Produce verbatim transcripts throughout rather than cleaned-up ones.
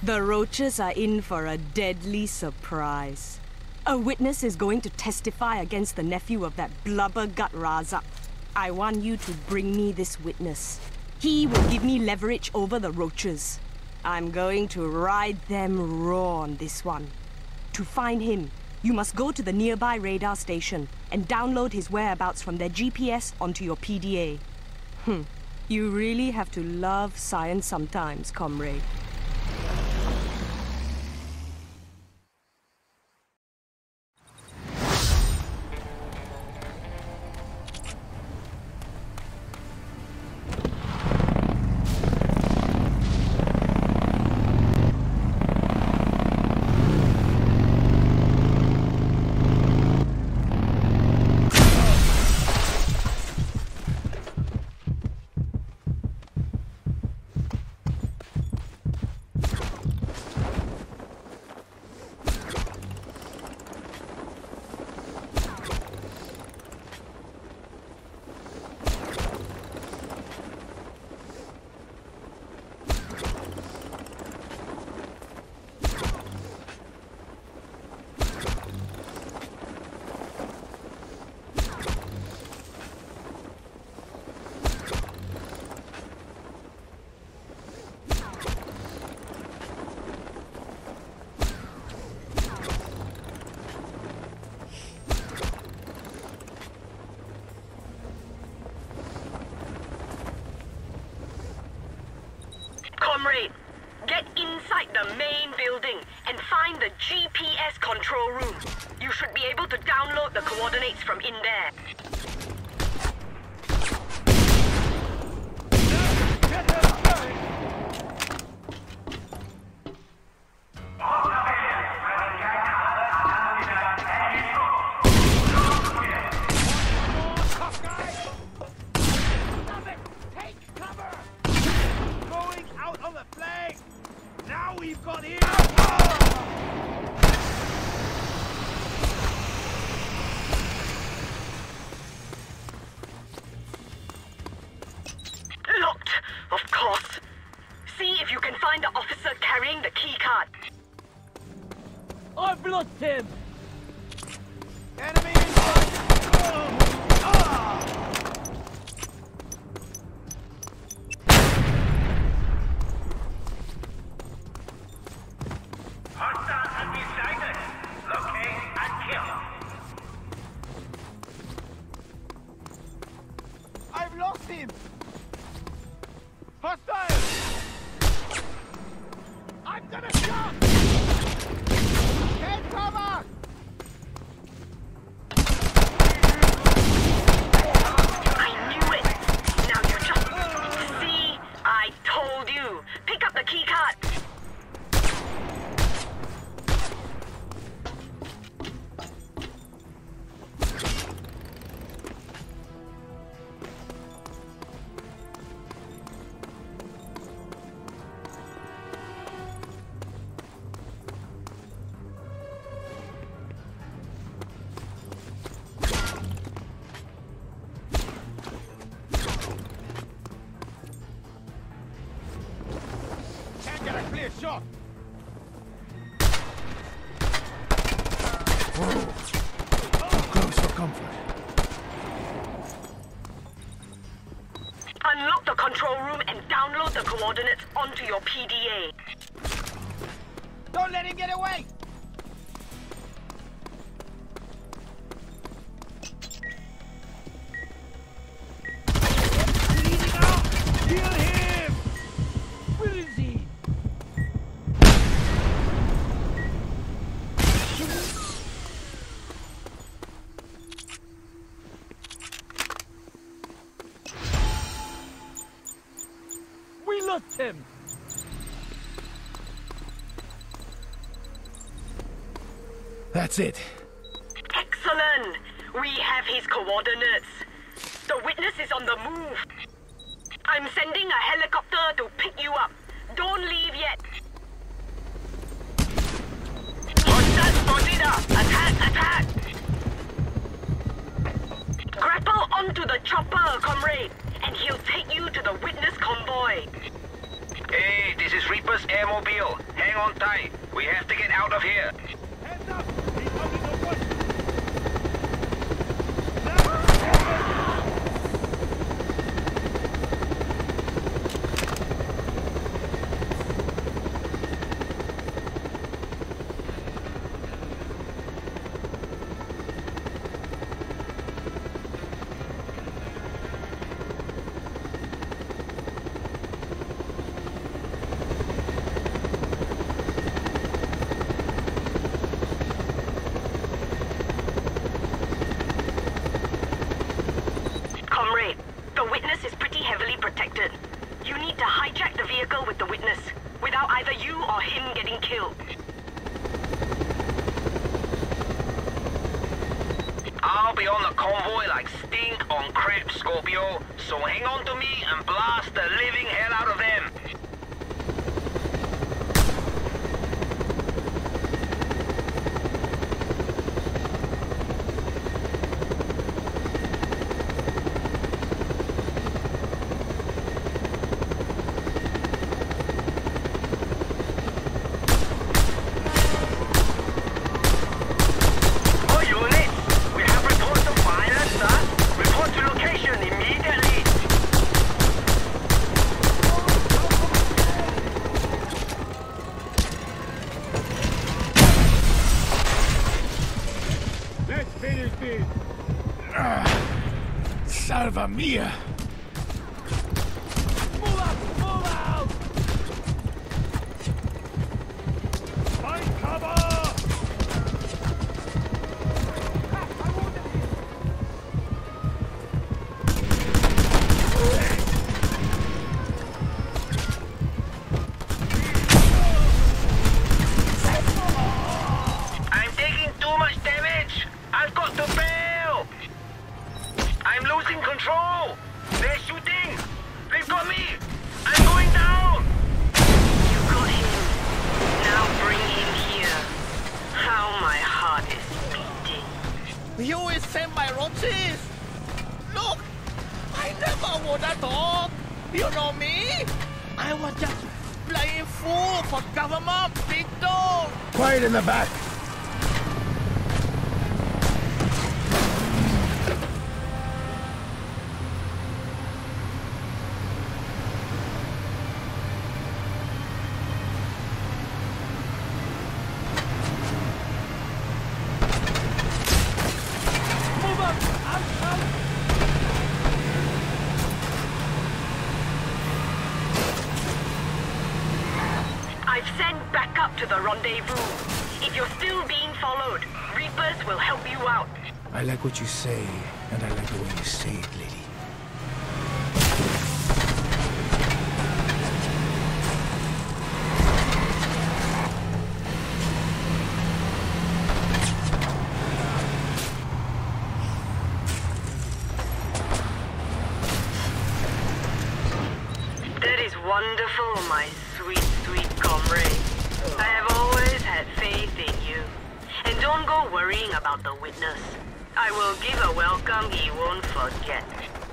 The roaches are in for a deadly surprise. A witness is going to testify against the nephew of that blubbergut Razak. I want you to bring me this witness. He will give me leverage over the roaches. I'm going to ride them raw on this one. To find him, you must go to the nearby radar station and download his whereabouts from their G P S onto your P D A. Hmm. You really have to love science sometimes, comrade. Comrade, get inside the main building and find the G P S control room. You should be able to download the coordinates from in there. carrying the key card. I've lost him! Enemy inside! Oh. Ah. Hostile have been sighted. Locate and kill. I've lost him! Hostile! I'm gonna shot! Take cover! I knew it! Now you just... See? I told you! Pick up the key card! Get a clear shot! Whoa. Too close for comfort. Unlock the control room and download the coordinates onto your P D A. Don't let him get away! Bleeding out! Kill him! Where is he? We lost him! That's it. Excellent! We have his coordinates. The witness is on the move. I'm sending a helicopter to pick you up. Don't leave yet. Hostile spotted! Attack! Attack! Grapple onto the chopper, comrade, and he'll take you to the witness convoy. Hey, this is Reaper's airmobile. Hang on tight. We have to get out of here. Hands up! He's coming to one! Comrade, the witness is pretty heavily protected. You need to hijack the vehicle with the witness, without either you or him getting killed. I'll be on the convoy like stink on crap, Scorpio. So hang on to me and blast the living hell out of them. Salva mia! Move out! Move out! Find cover! I'm taking too much damage. I've got to bail. I'm losing control. They're shooting. They've got me. I'm going down. You got him. Now bring him here. How my heart is beating. You will send my roaches! Look! I never would have talk! You know me? I was just playing fool for government, big dog! Quiet in the back! Move up! Out! Out! I've sent backup to the rendezvous. If you're still being followed, Reapers will help you out. I like what you say, and I like the way you say it, lady. That is wonderful, my sweet, sweet comrade. I have always had faith in you. And don't go worrying about the witness. I will give a welcome he won't forget.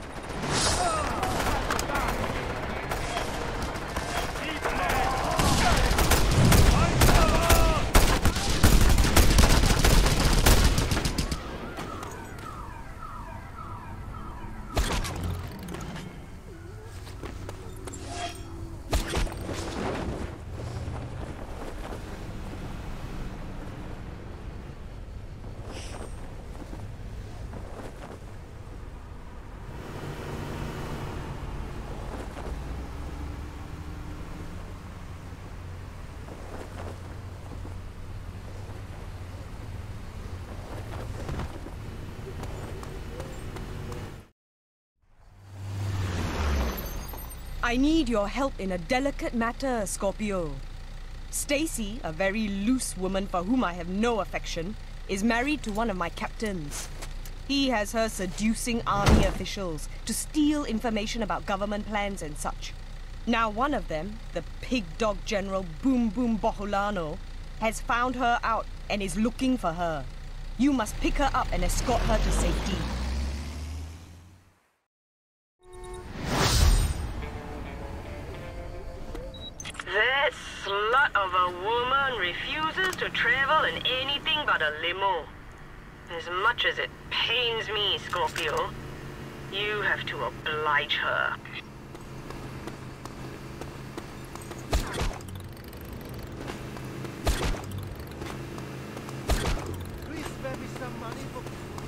I need your help in a delicate matter, Scorpio. Stacy, a very loose woman for whom I have no affection, is married to one of my captains. He has her seducing army officials to steal information about government plans and such. Now one of them, the pig dog general Boom Boom Bohulano, has found her out and is looking for her. You must pick her up and escort her to safety. of a woman refuses to travel in anything but a limo. As much as it pains me, Scorpio, you have to oblige her. Please spare me some money for...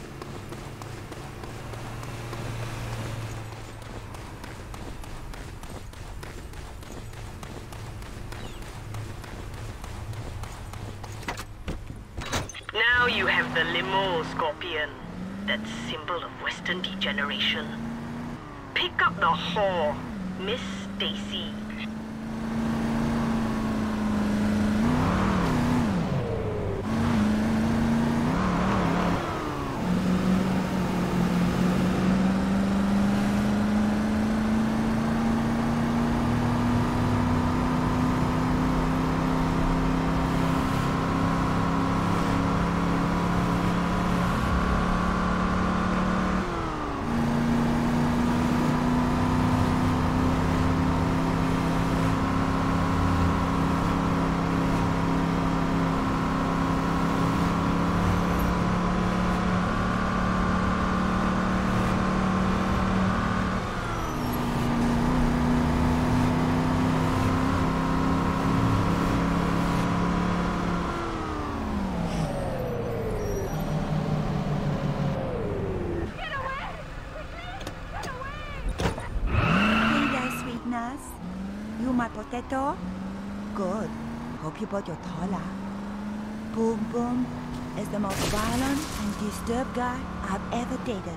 Now you have the limo, Scorpion. That symbol of Western degeneration. Pick up the whore, Miss Stacy. You my potato? Good. Hope you bought your tola. Boom Boom is the most violent and disturbed guy I've ever dated.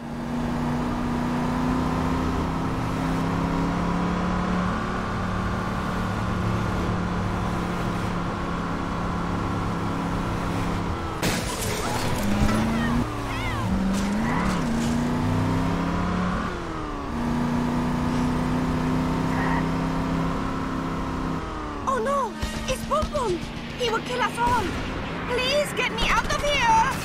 He will kill us all! Please get me out of here!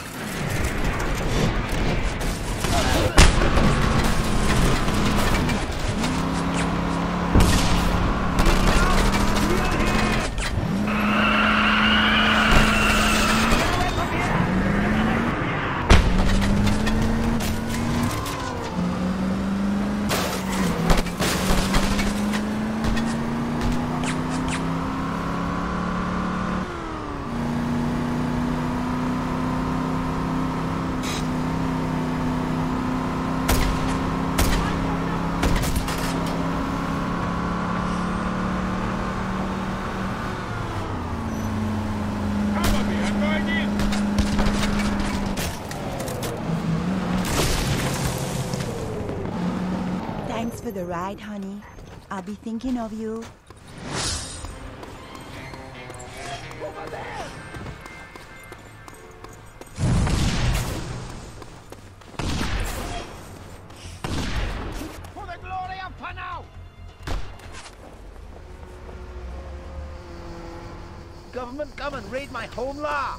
Thanks for the ride, honey. I'll be thinking of you. Over there! For the glory of Panau! Government, come and raid my home lah!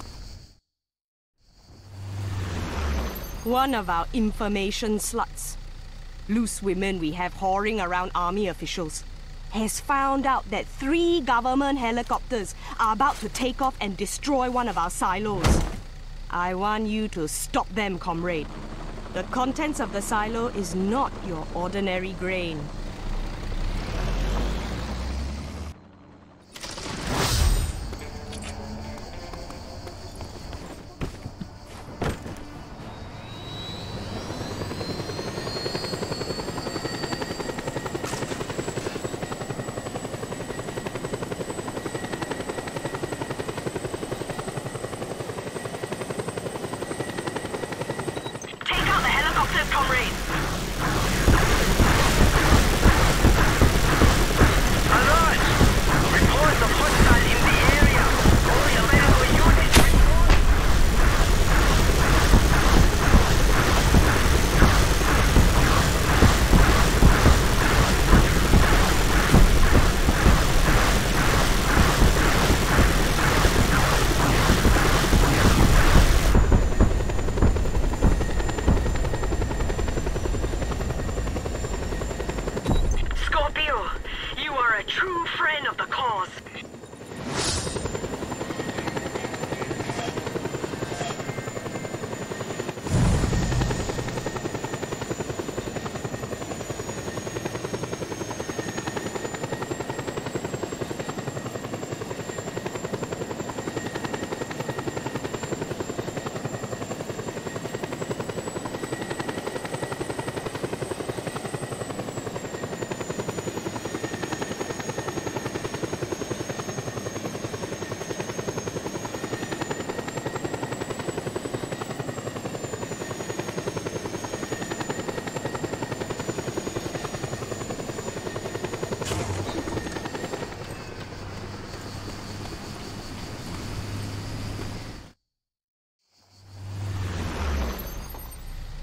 One of our information sluts, loose women we have whoring around army officials, has found out that three government helicopters are about to take off and destroy one of our silos. I want you to stop them, comrade. The contents of the silo is not your ordinary grain.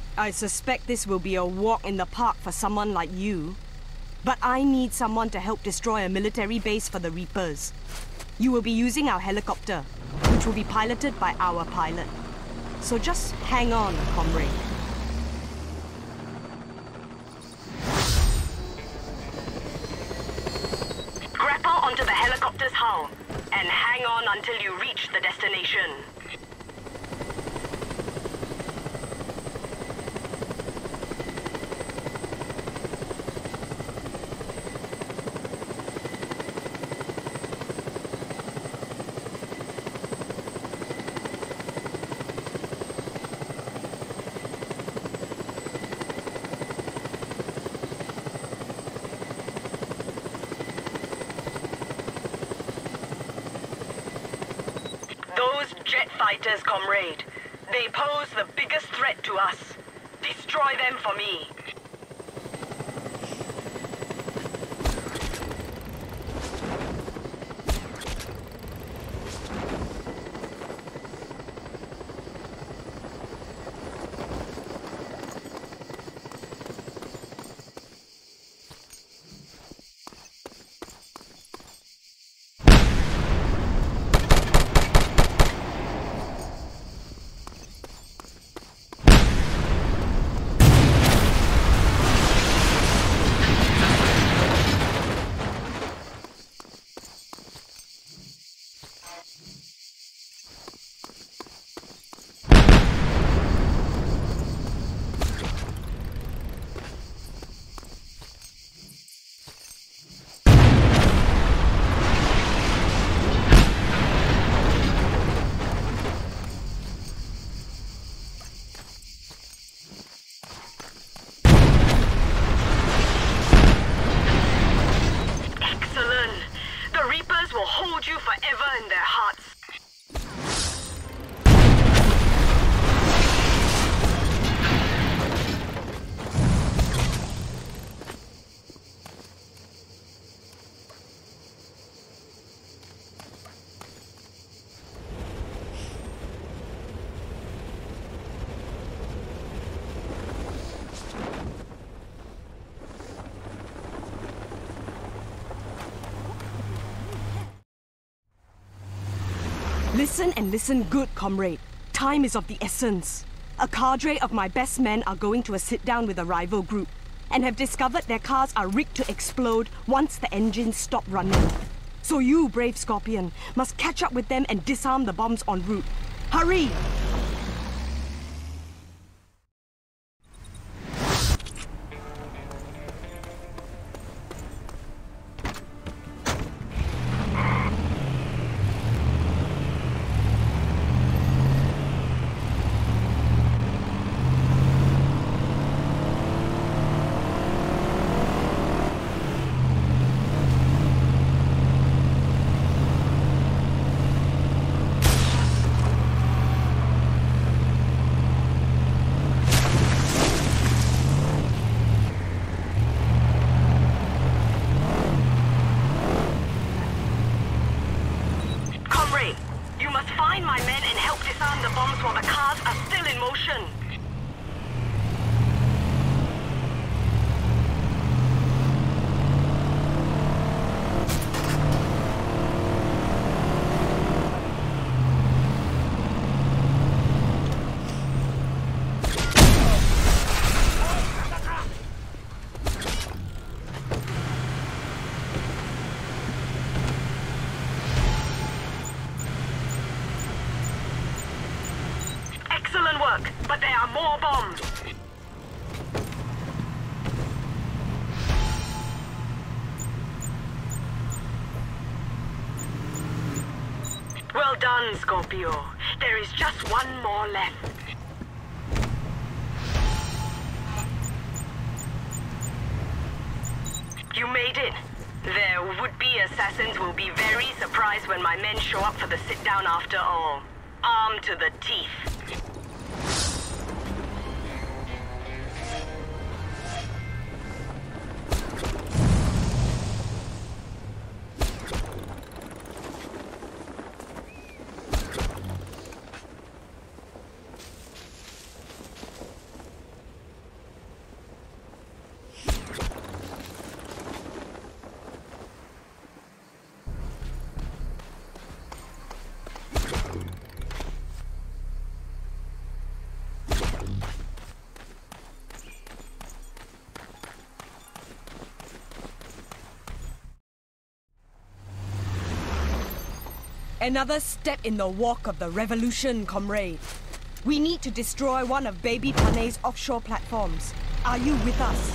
I suspect this will be a walk in the park for someone like you. But I need someone to help destroy a military base for the Reapers. You will be using our helicopter, which will be piloted by our pilot. So just hang on, comrade. Grapple onto the helicopter's hull, and hang on until you reach the destination. Those jet fighters, comrade. They pose the biggest threat to us. Destroy them for me. You forever in their hearts. Listen and listen good, comrade. Time is of the essence. A cadre of my best men are going to a sit-down with a rival group and have discovered their cars are rigged to explode once the engines stop running. So you, brave Scorpion, must catch up with them and disarm the bombs en route. Hurry! Find my men and help disarm the bombs while the cars are still in motion. Excellent work, but there are more bombs. Well done, Scorpio. There is just one more left. You made it. Their would-be assassins will be very surprised when my men show up for the sit-down after all. Armed to the teeth. Another step in the walk of the revolution, comrade. We need to destroy one of baby Panau's offshore platforms. Are you with us?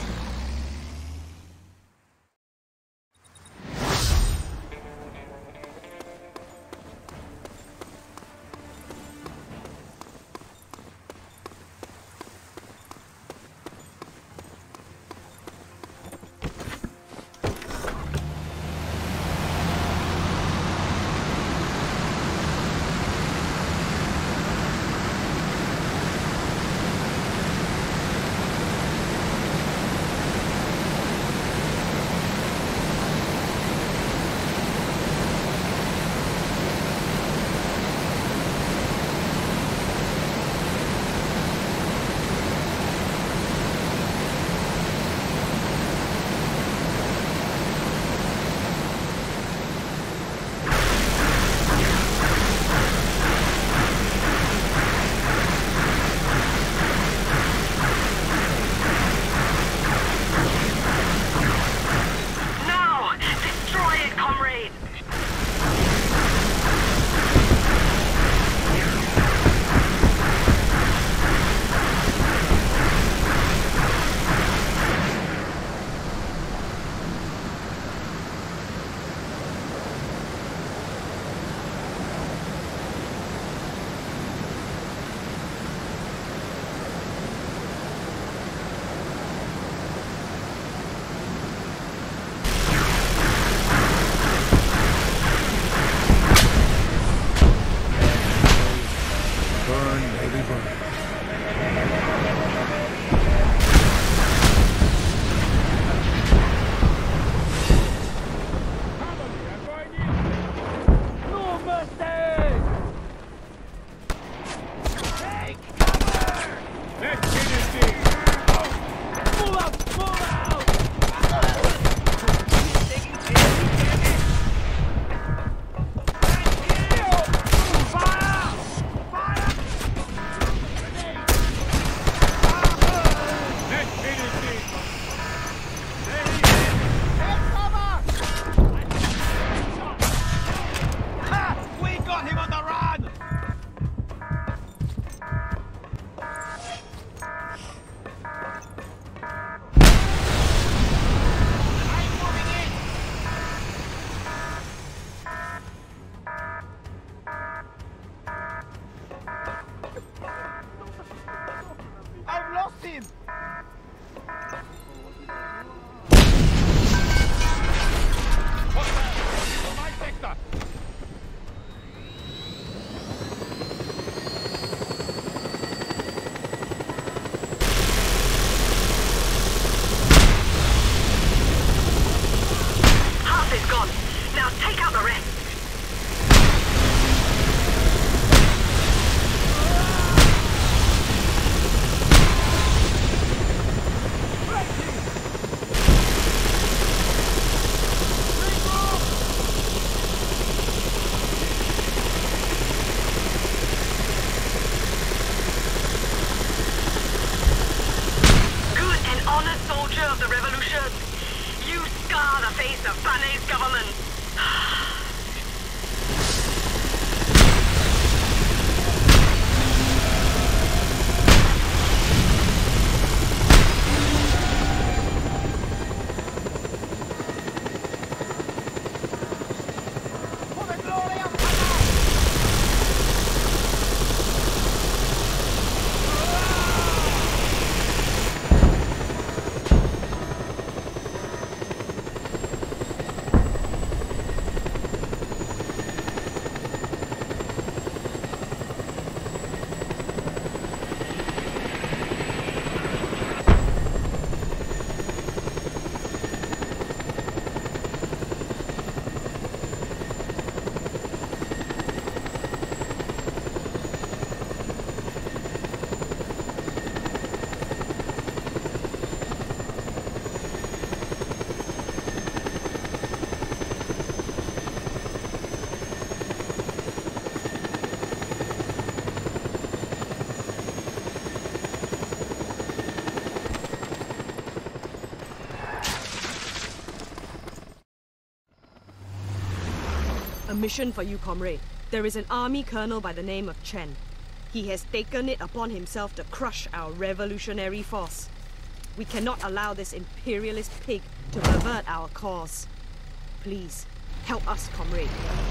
A mission for you, comrade. There is an army colonel by the name of Chen. He has taken it upon himself to crush our revolutionary force. We cannot allow this imperialist pig to pervert our cause. Please, help us, comrade.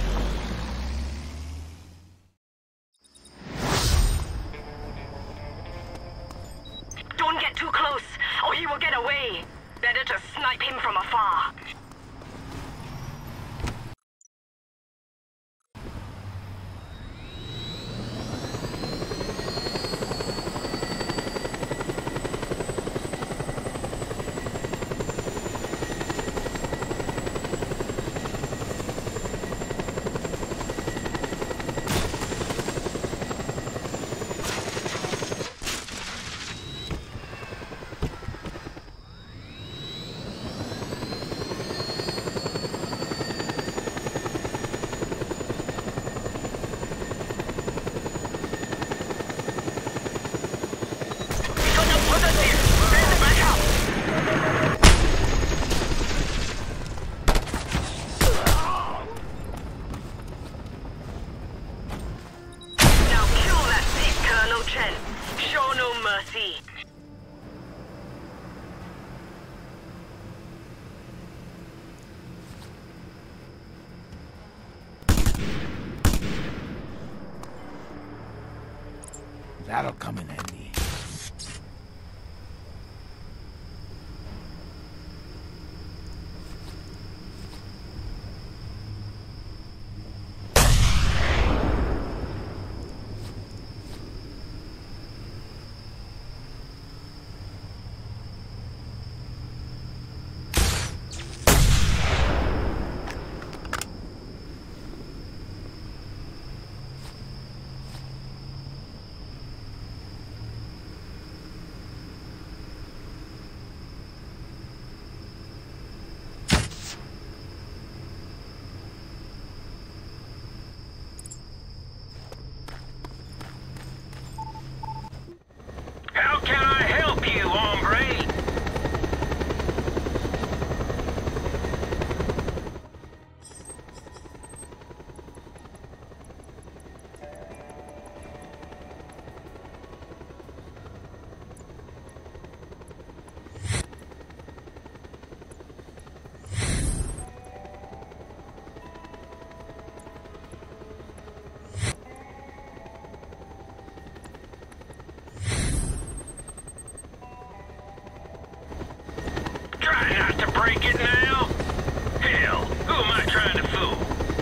Don't get too close, or he will get away. Better to snipe him from afar. That'll come in handy. How can I help you, hombre? Try not to break it now. Hell, who am I trying to fool?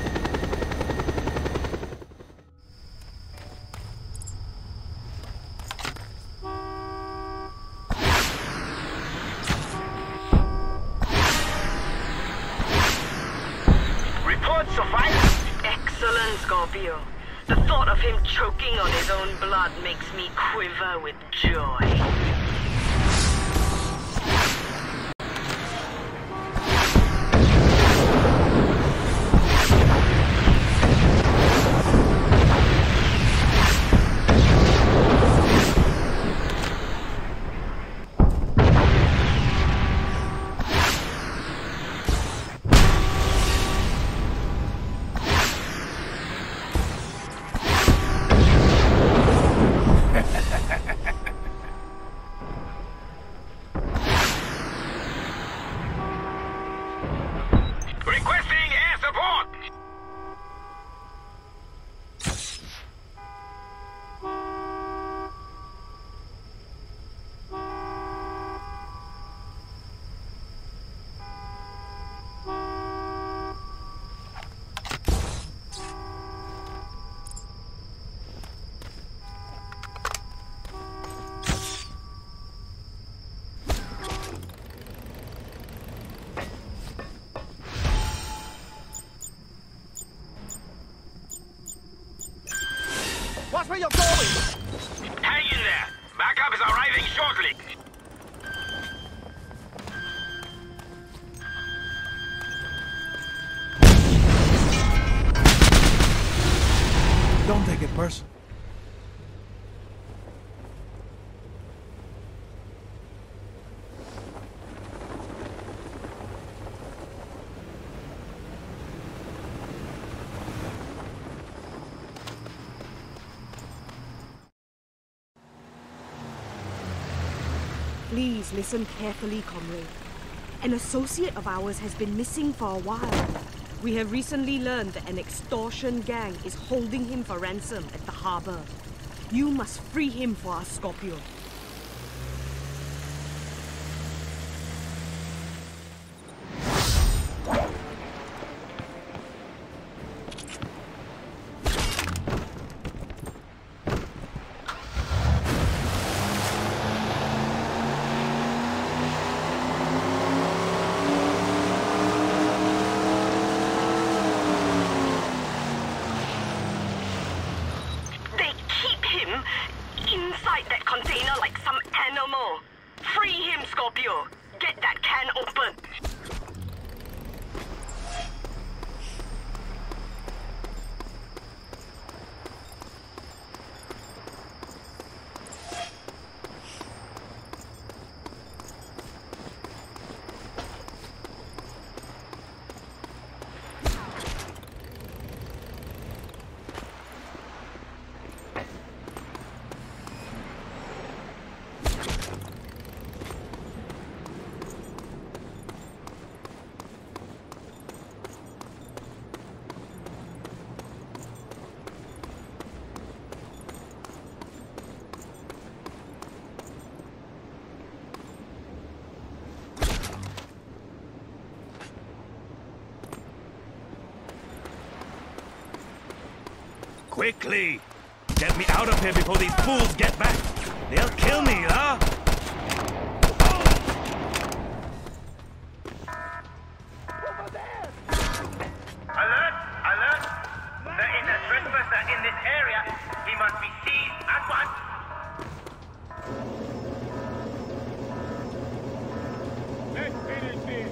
Report suffice. Excellent, Scorpio. The thought of him choking on his own blood makes me quiver with joy. Requesting air support! Watch where you're going! Hang in there! Backup is arriving shortly! Don't take it personal. Please listen carefully, comrade. An associate of ours has been missing for a while. We have recently learned that an extortion gang is holding him for ransom at the harbor. You must free him for us, Scorpio. Inside that container like some animal. Free him, Scorpio. Get that can open. Quickly! Get me out of here before these fools get back! They'll kill me, huh? Alert! Alert! There is a trespasser in this area. He must be seized at once. Let's finish this!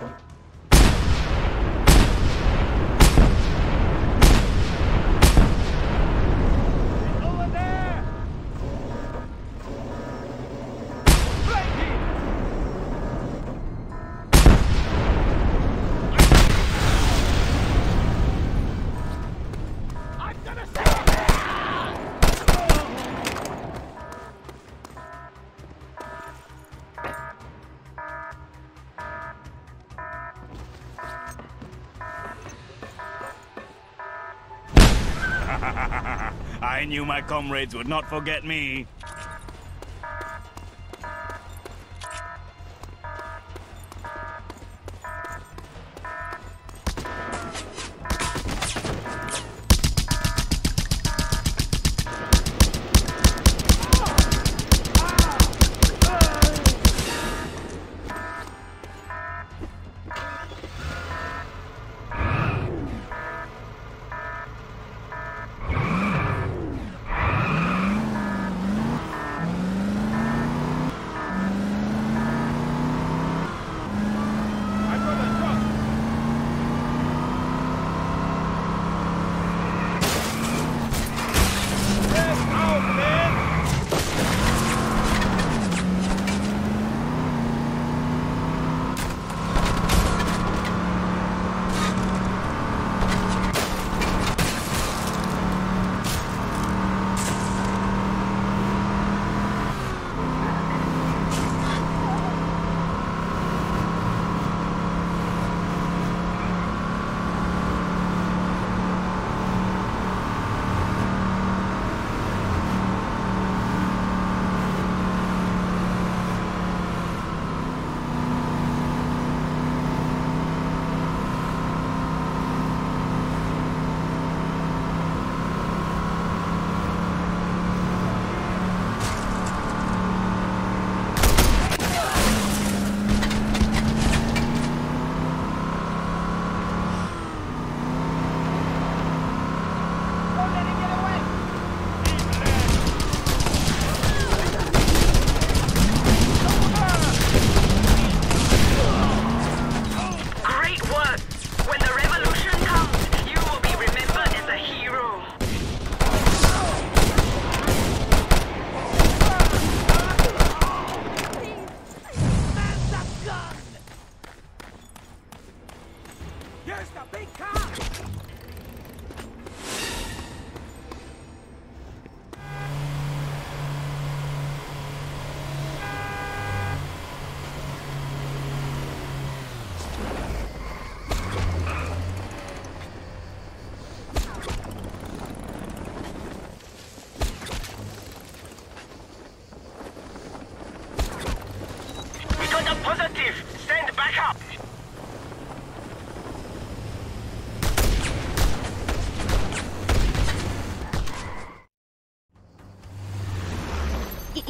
I knew my comrades would not forget me.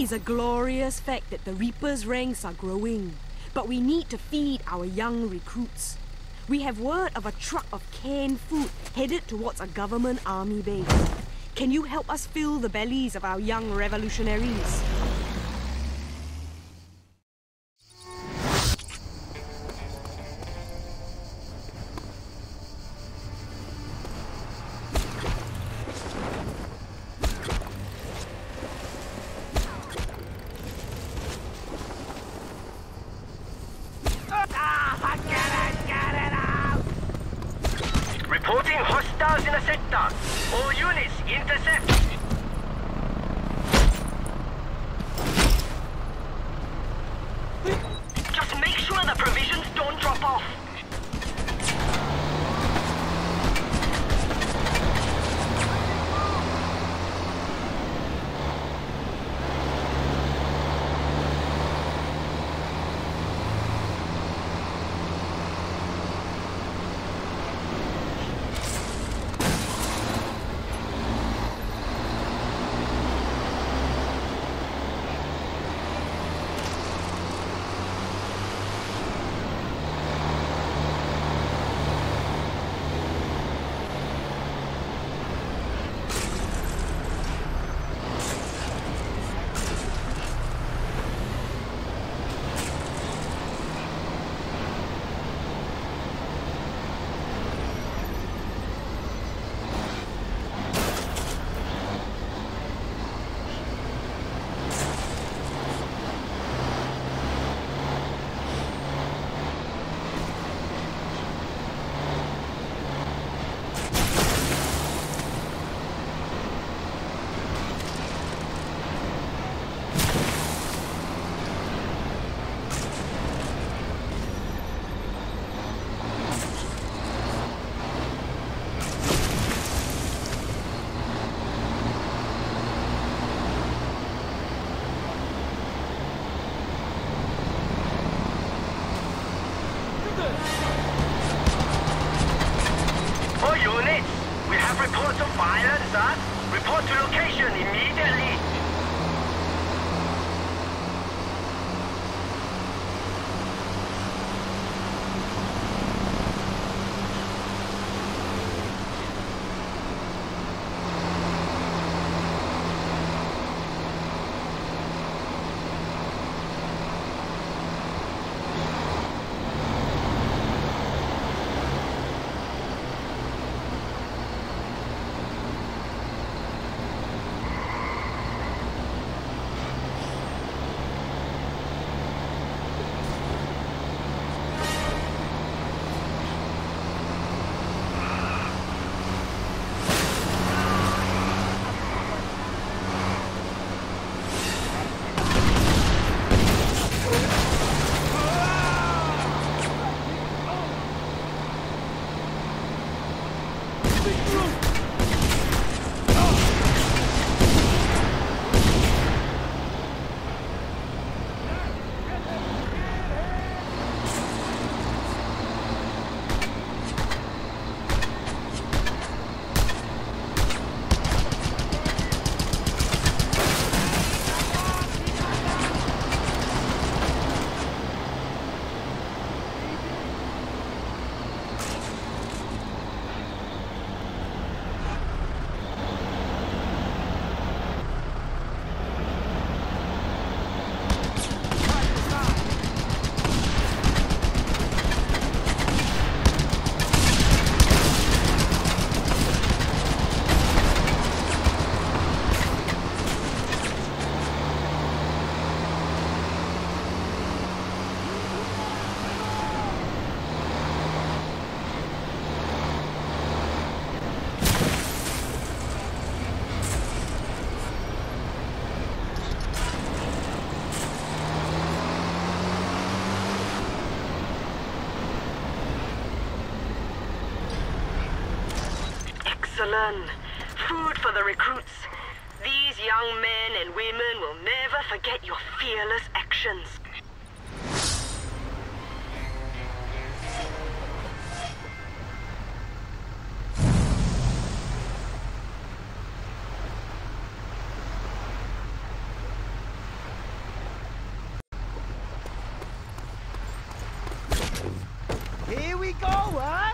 is a glorious fact that the Reaper's ranks are growing. But we need to feed our young recruits. We have word of a truck of canned food headed towards a government army base. Can you help us fill the bellies of our young revolutionaries? Reporting hostiles in the sector. All units, intercept. Just make sure the provisions don't drop off. All units, we have reports of violence, sir. Report to location immediately. Excellent. Food for the recruits. These young men and women will never forget your fearless actions. Rico, huh?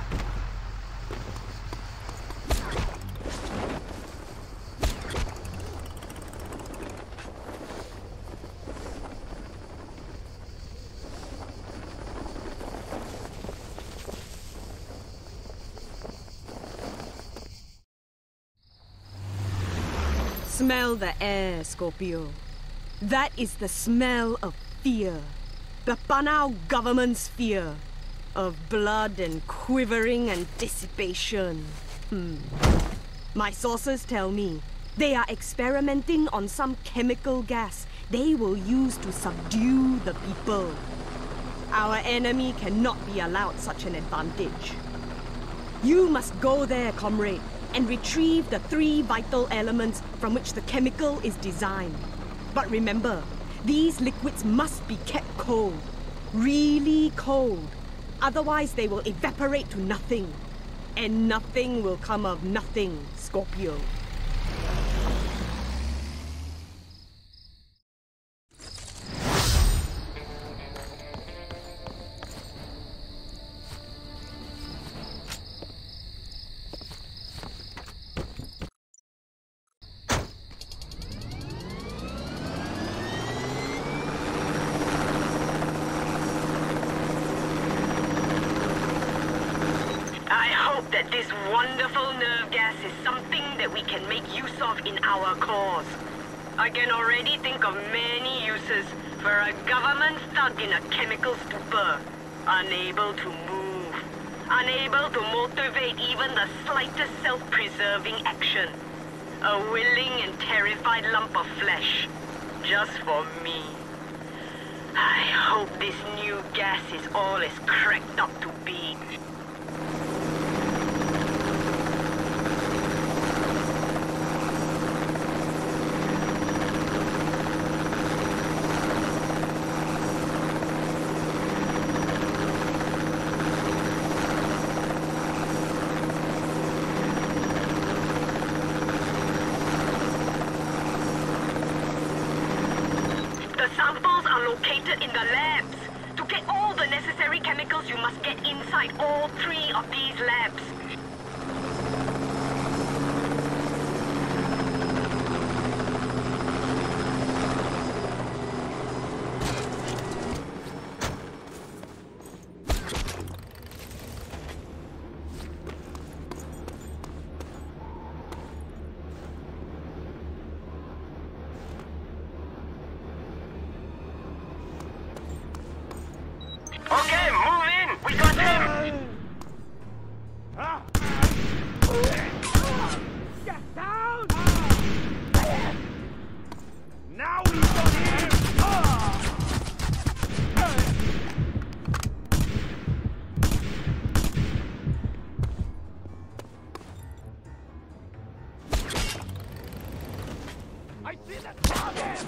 Smell the air, Scorpio. That is the smell of fear. The Panau government's fear. Of blood and quivering and dissipation. Hmm. My sources tell me they are experimenting on some chemical gas they will use to subdue the people. Our enemy cannot be allowed such an advantage. You must go there, comrade, and retrieve the three vital elements from which the chemical is designed. But remember, these liquids must be kept cold. Really cold. Otherwise they will evaporate to nothing. And nothing will come of nothing, Scorpio. That this wonderful nerve gas is something that we can make use of in our cause. I can already think of many uses for a government stuck in a chemical stupor, unable to move, unable to motivate even the slightest self-preserving action. A willing and terrified lump of flesh, just for me. I hope this new gas is all it's cracked up to be. Located in the labs. To get all the necessary chemicals, you must get inside all three of these labs. Okay, move in! We got him! Get down! Now we got him! I see that target!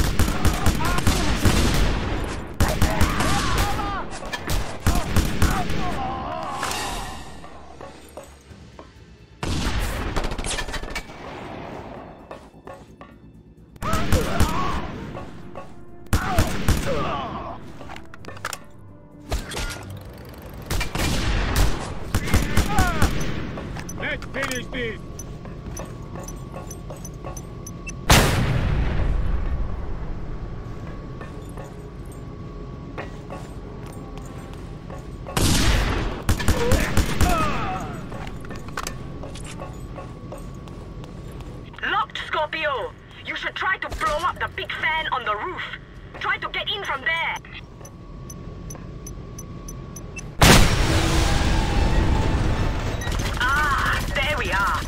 Let's finish this! Locked, Scorpio! You should try to blow up the big fan on the roof. Try to get in from there. Ah, there we are.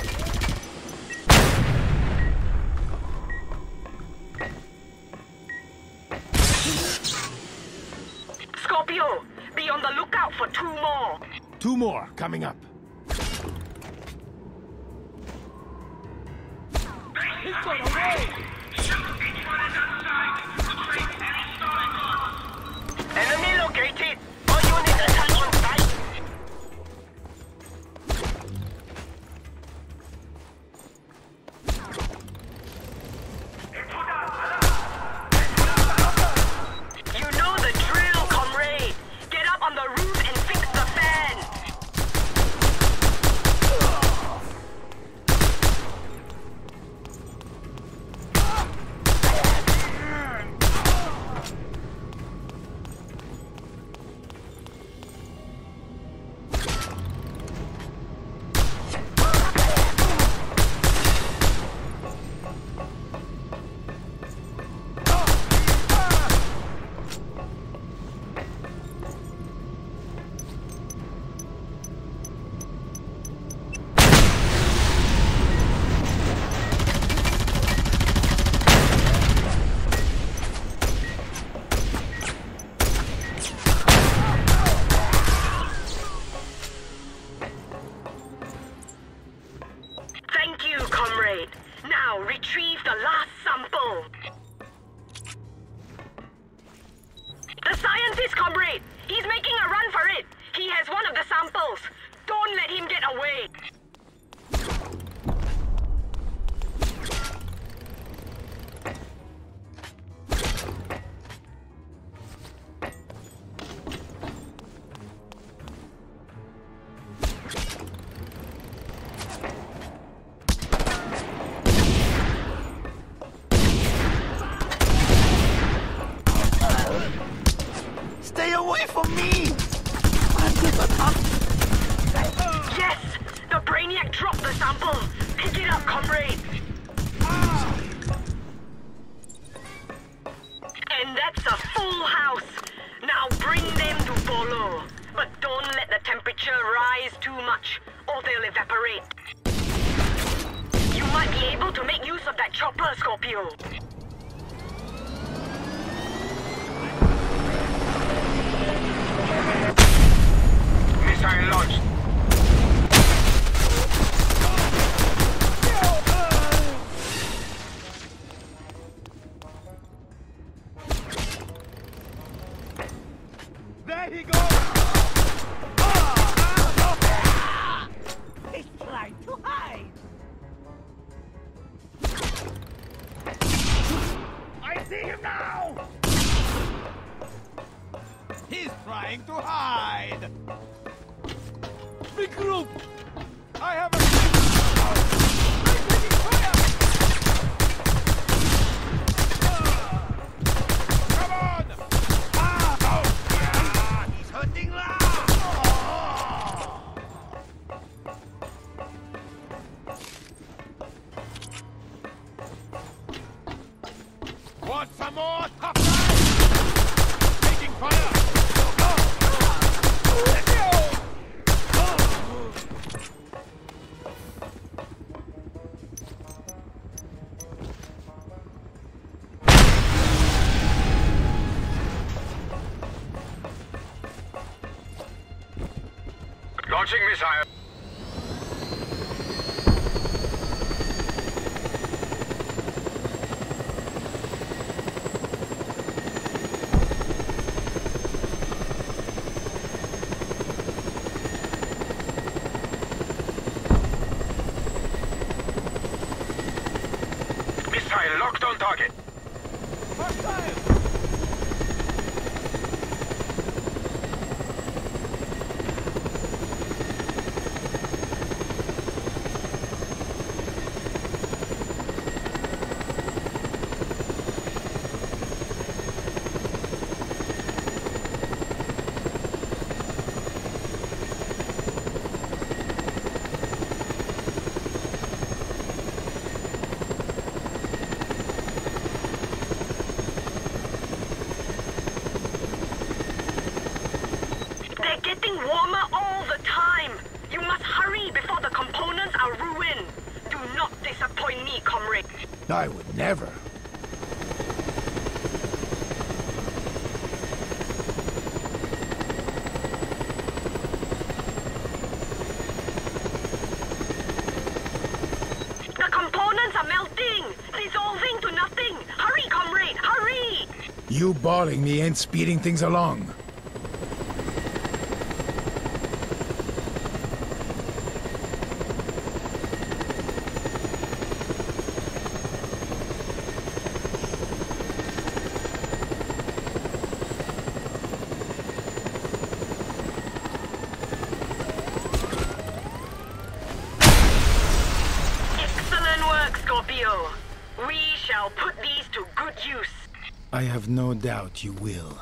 Scorpio, be on the lookout for two more. Two more coming up. Enemy located! All units attack on site! You know the drill, comrade. Get up on the roof and fix the fan. this, comrade! He's making a run for it! He has one of the samples! Don't let him get away! Stay away from me! I'm attack! Yes! The Brainiac dropped the sample! Pick it up, comrade! And that's a full house! Now bring them to follow! But don't let the temperature rise too much, or they'll evaporate. You might be able to make use of that chopper, Scorpio! Missile launched. There he goes! He's trying to hide! I see him now! He's trying to hide! Regroup! I have a... I'm taking fire! Come on! Ah! Oh, yeah! He's hunting loud! Want some more? Tough guys? Taking fire! Let's go! Launching missile. Missile locked on target. Warmer all the time! You must hurry before the components are ruined! Do not disappoint me, comrade! I would never. The components are melting! Dissolving to nothing! Hurry, comrade! Hurry! You balling me ain't speeding things along. Scorpio, we shall put these to good use. I have no doubt you will.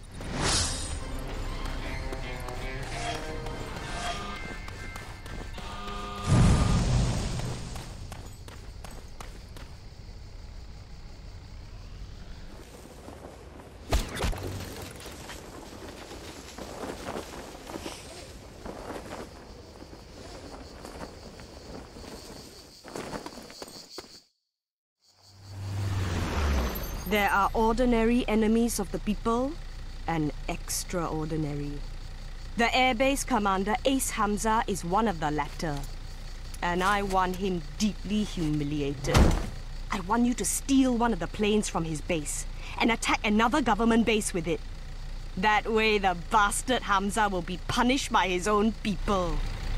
There are ordinary enemies of the people and extraordinary. The airbase commander Ace Hamza is one of the latter. And I want him deeply humiliated. I want you to steal one of the planes from his base and attack another government base with it. That way the bastard Hamza will be punished by his own people.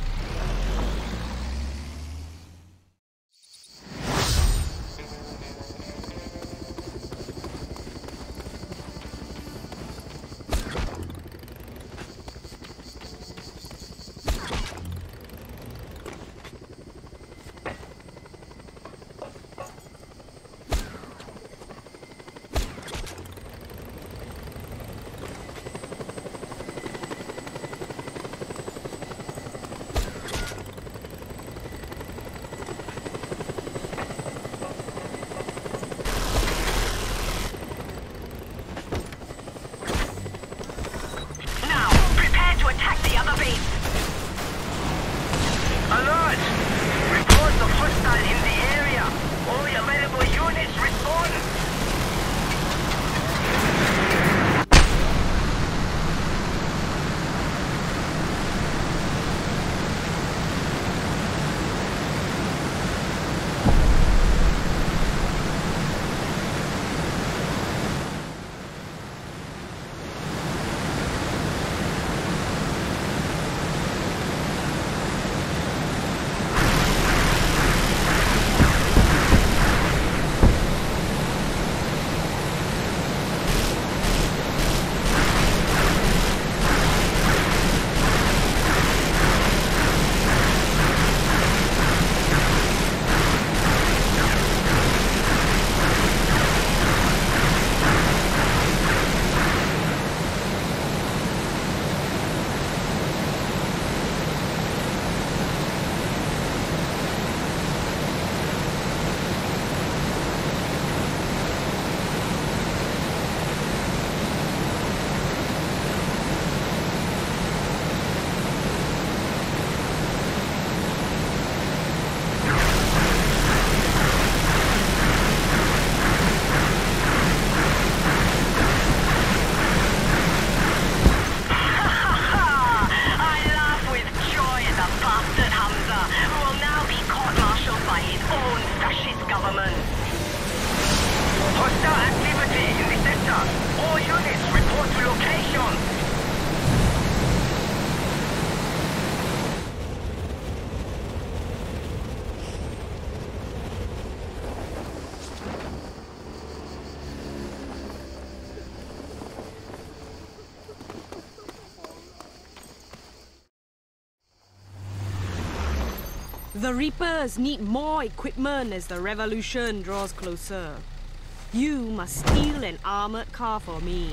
The Reapers need more equipment as the revolution draws closer. You must steal an armored car for me.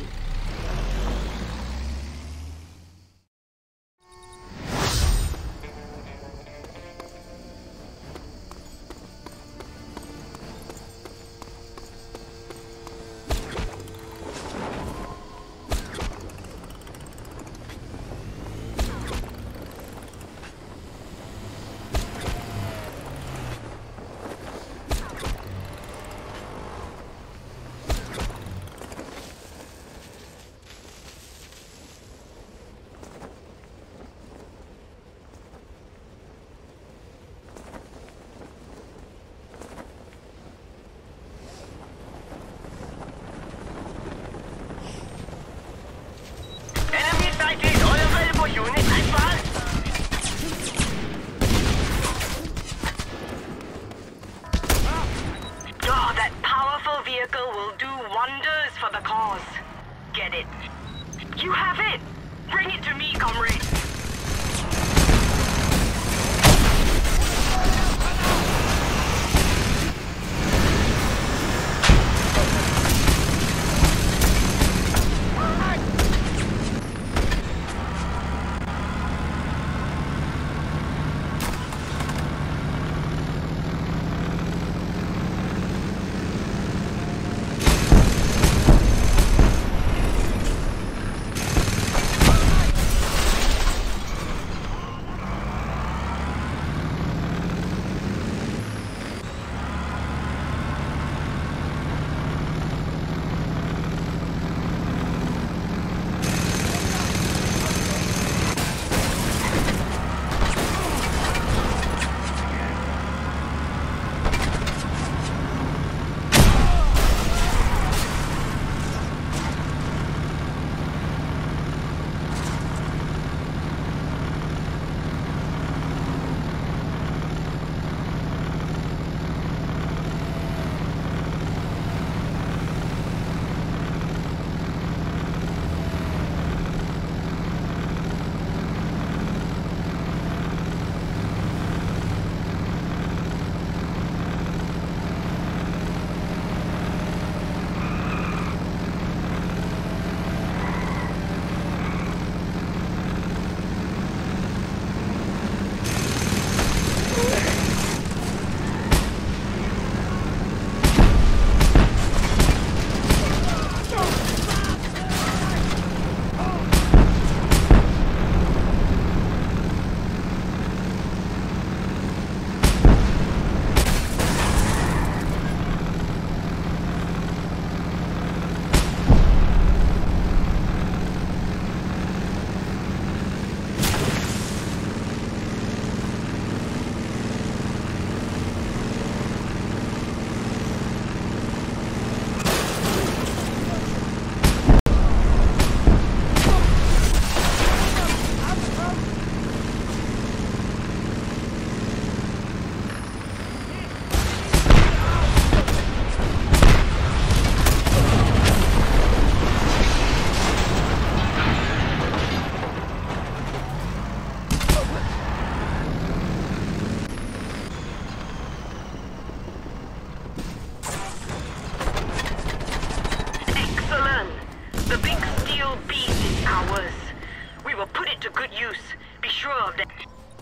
beast is ours. We will put it to good use. Be sure of that.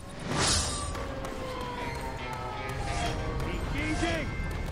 Engaging!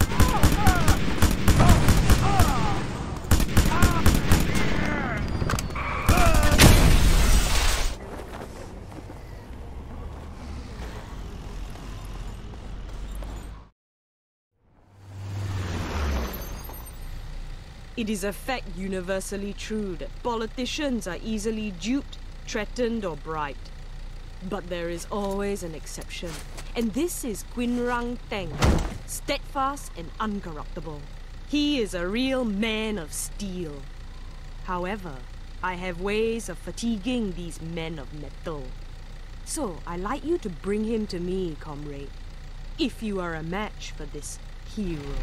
It is a fact universally true that politicians are easily duped, threatened, or bribed. But there is always an exception, and this is Quinrang Teng, steadfast and uncorruptible. He is a real man of steel. However, I have ways of fatiguing these men of metal. So I'd like you to bring him to me, comrade, if you are a match for this hero.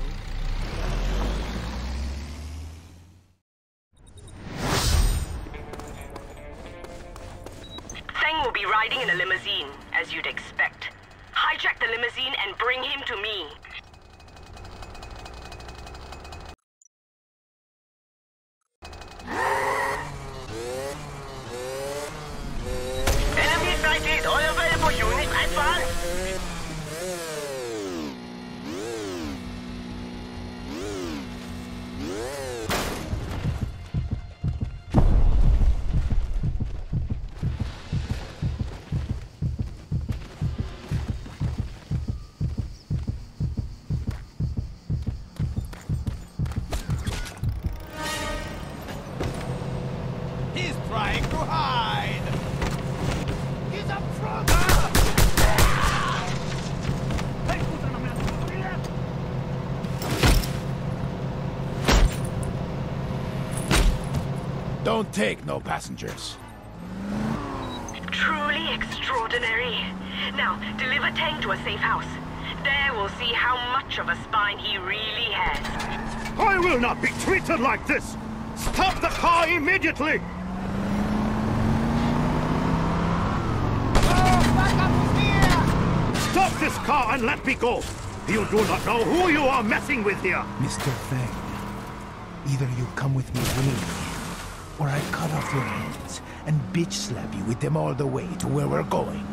Will be riding in a limousine, as you'd expect. Hijack the limousine and bring him to me. Enemy sighted! All available units advance! Trying to hide! He's up front! Don't take no passengers. Truly extraordinary. Now, deliver Tang to a safe house. There we'll see how much of a spine he really has. I will not be treated like this! Stop the car immediately! Stop this car and let me go! You do not know who you are messing with here! Mister Feng, either you come with me willingly, or I cut off your hands and bitch slap you with them all the way to where we're going.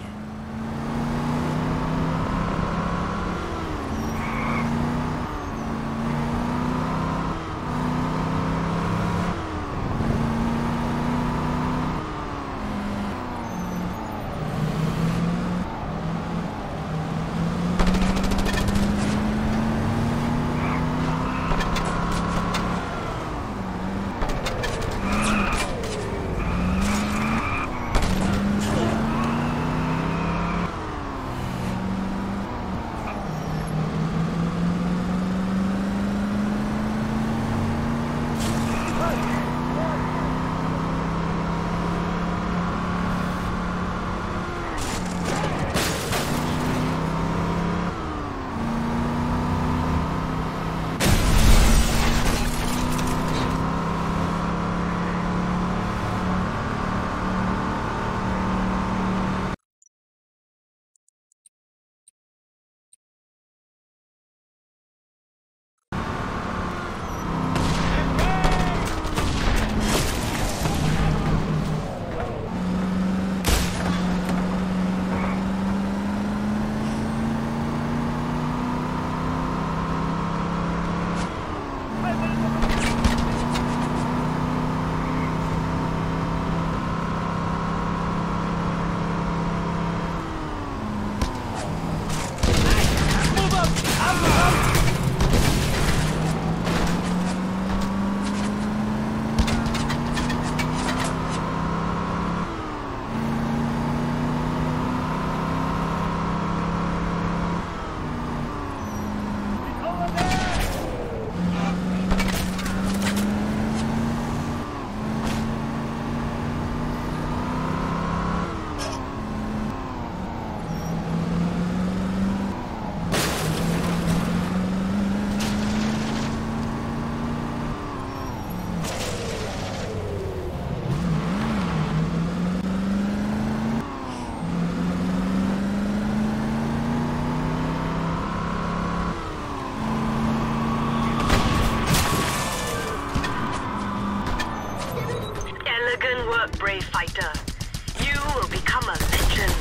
work, brave fighter. You will become a legend.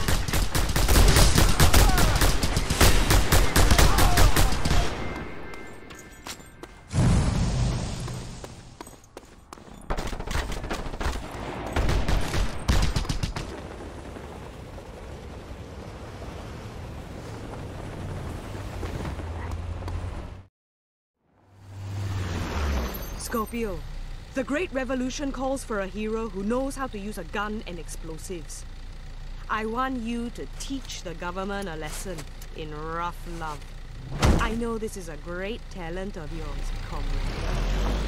Scorpio, the Great Revolution calls for a hero who knows how to use a gun and explosives. I want you to teach the government a lesson in rough love. I know this is a great talent of yours, comrade.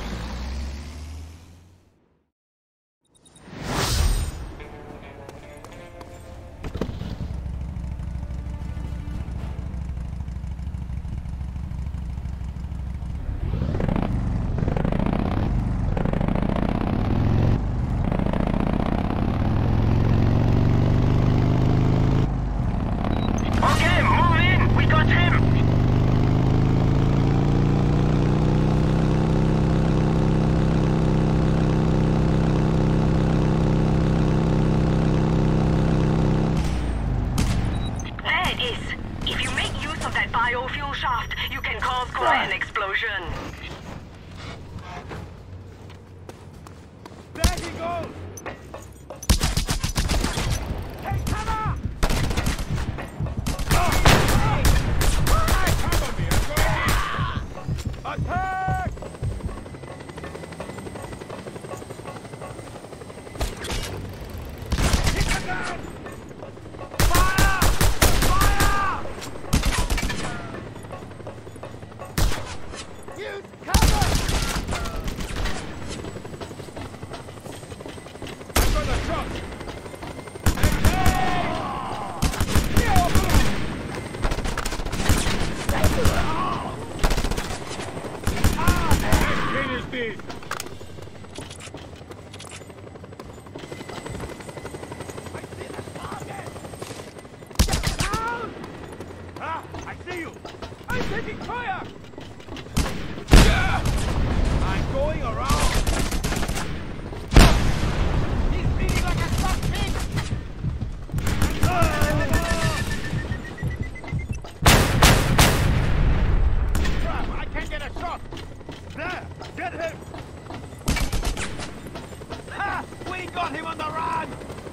Biofuel shaft, you can cause quite an explosion. There he goes! Take cover! Oh. Hey, cover me! I'm going... Attack! Hit the gun! Fire! Fire! Use cover! I'm gonna shot! Finish this! I see the target! Get down! Ah, I see you! I'm taking fire! I'm going around! He's beating like a stuck pig! Crap, I can't get a shot! There! Get him! Ha! We got him on the run!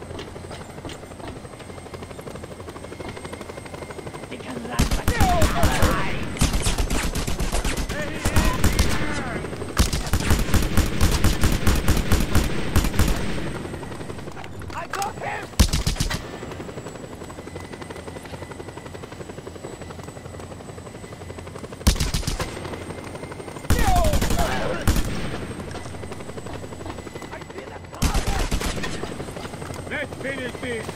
He can run like no! There he is! I got him! I see the target! Let's finish this!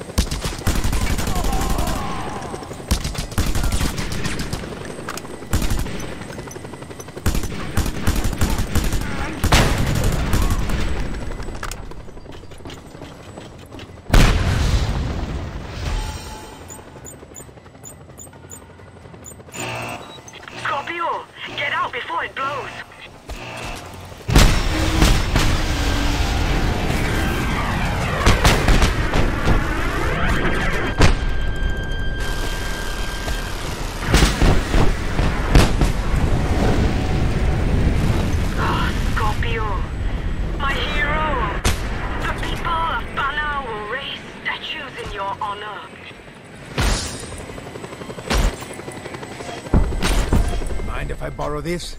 Scorpio, get out before it blows. Ah, Scorpio, my hero. The people of Panau will raise statues in your honor. Mind if I borrow this?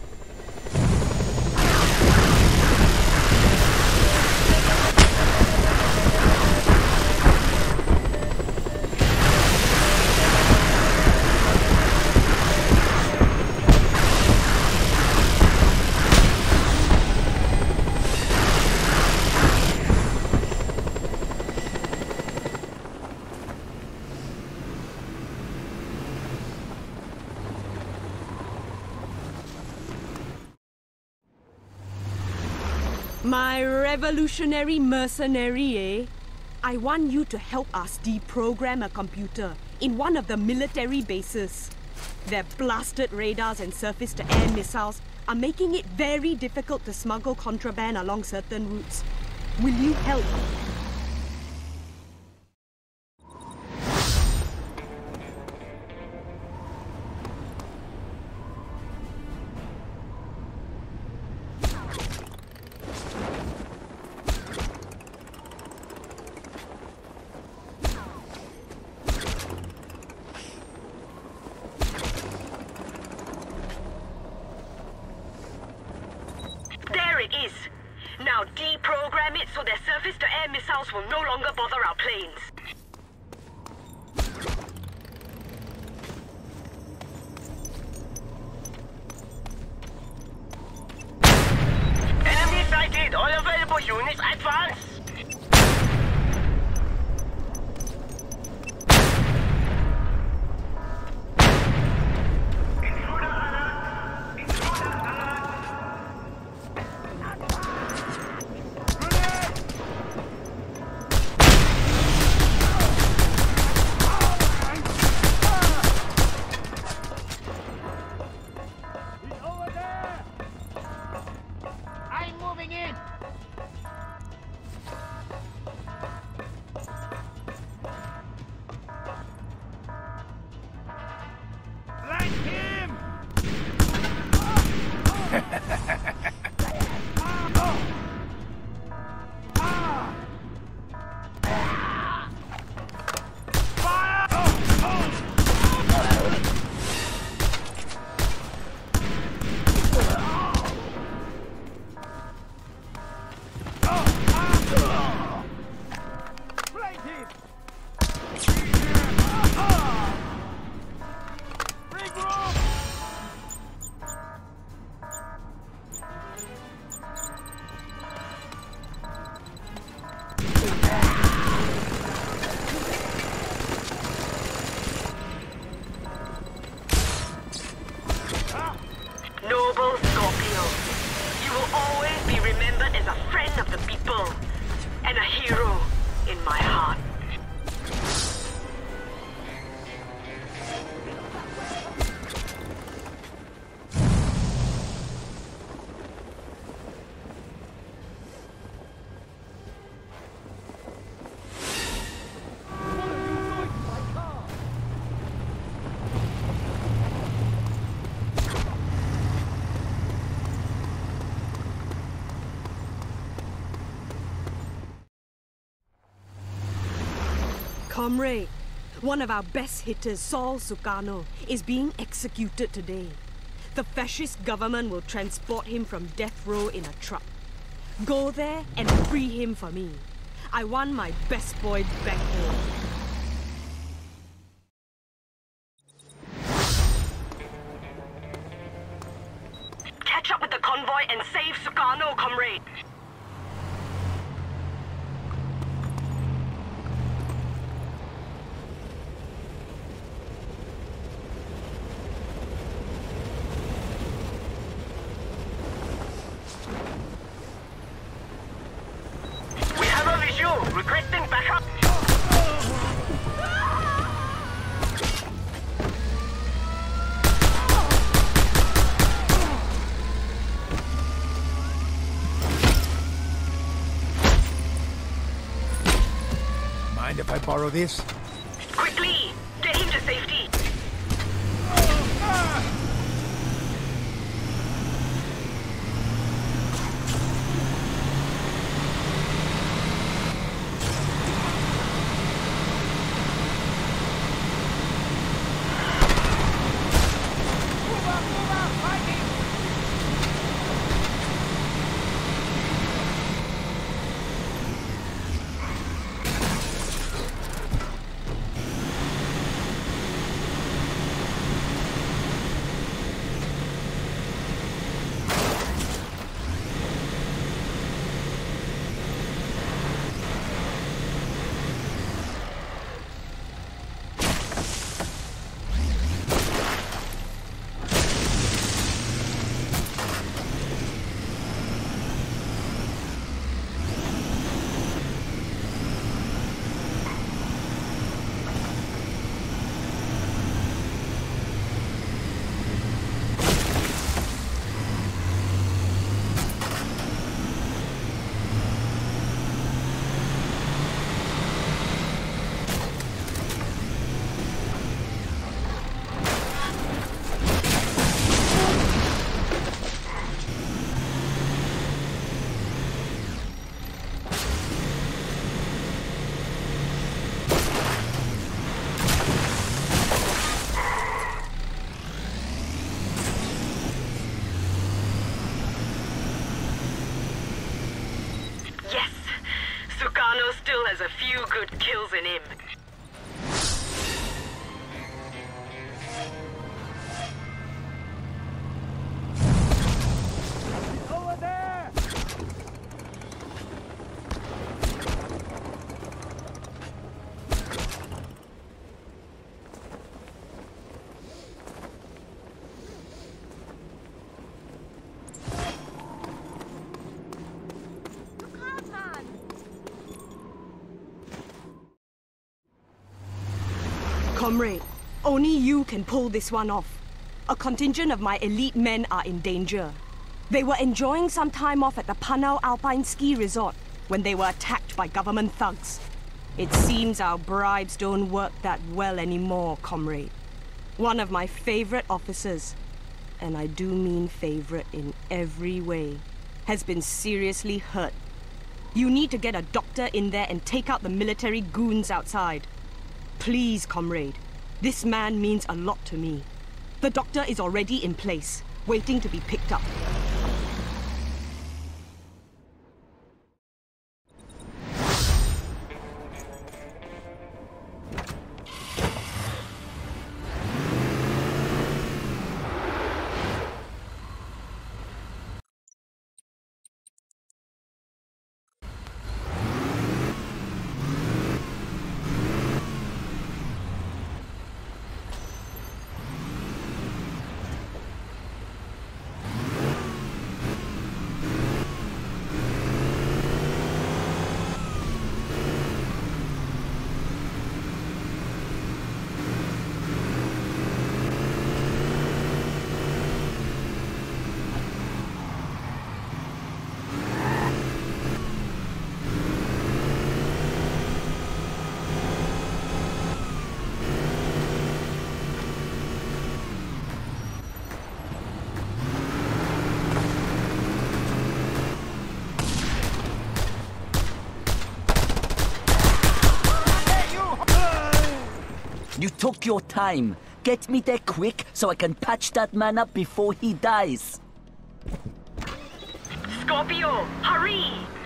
My revolutionary mercenary, eh? I want you to help us deprogram a computer in one of the military bases. Their blasted radars and surface-to-air missiles are making it very difficult to smuggle contraband along certain routes. Will you help? There it is. Now deprogram it so their surface-to-air missiles will no longer bother our planes. Enemy sighted! All available units advance! Noble Scorpio, you will always be remembered as a friend of the people and a hero in my heart. Comrade, one of our best hitters, Saul Sukarno, is being executed today. The fascist government will transport him from death row in a truck. Go there and free him for me. I want my best boy back home. Catch up with the convoy and save Sukarno, comrade. Requesting backup! Mind if I borrow this? Quickly! Get him to safety! still has a few good kills in him. Over there! Comrade, only you can pull this one off. A contingent of my elite men are in danger. They were enjoying some time off at the Panau Alpine Ski Resort when they were attacked by government thugs. It seems our bribes don't work that well anymore, comrade. One of my favorite officers, and I do mean favorite in every way, has been seriously hurt. You need to get a doctor in there and take out the military goons outside. Please, comrade. This man means a lot to me. The doctor is already in place, waiting to be picked up. You took your time. Get me there quick so I can patch that man up before he dies. Scorpio, hurry!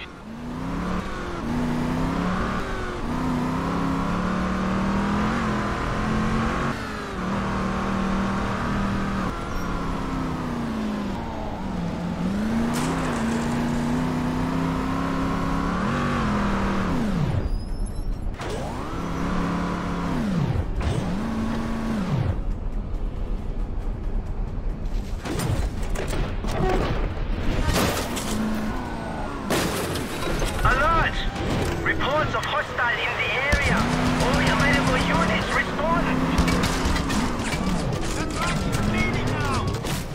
Reports of hostile in the area. All available units respond. Leading now.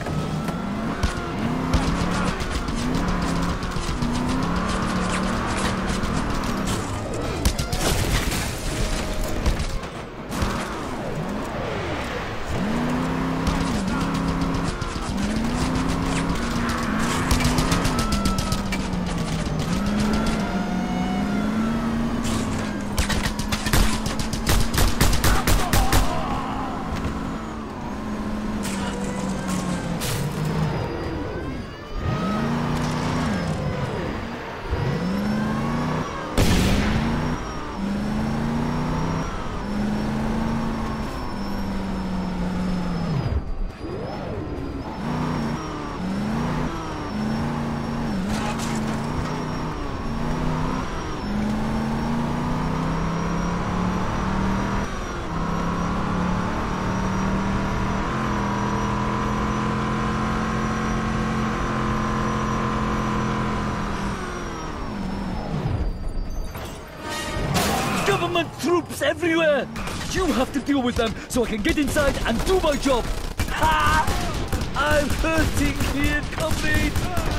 Government troops everywhere! You have to deal with them so I can get inside and do my job! Ha! I'm hurting here, comrade!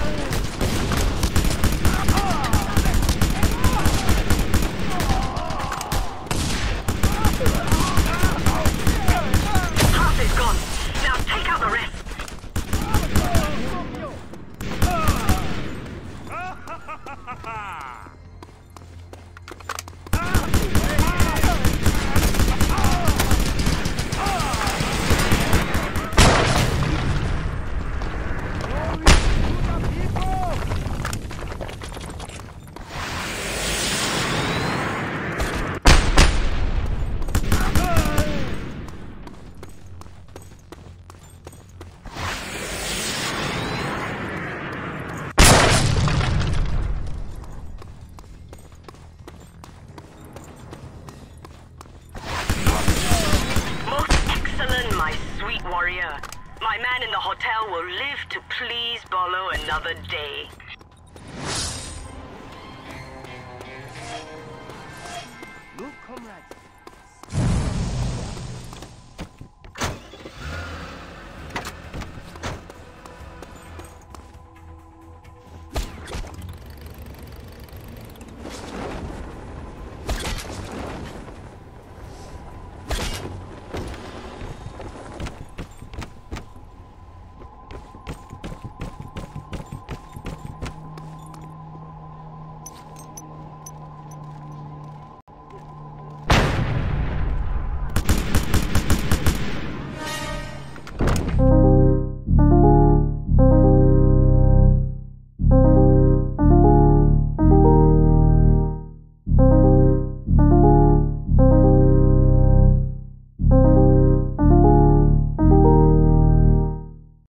Half is gone. Now take out the rest. People! My man in the hotel will live to please Bolo another day.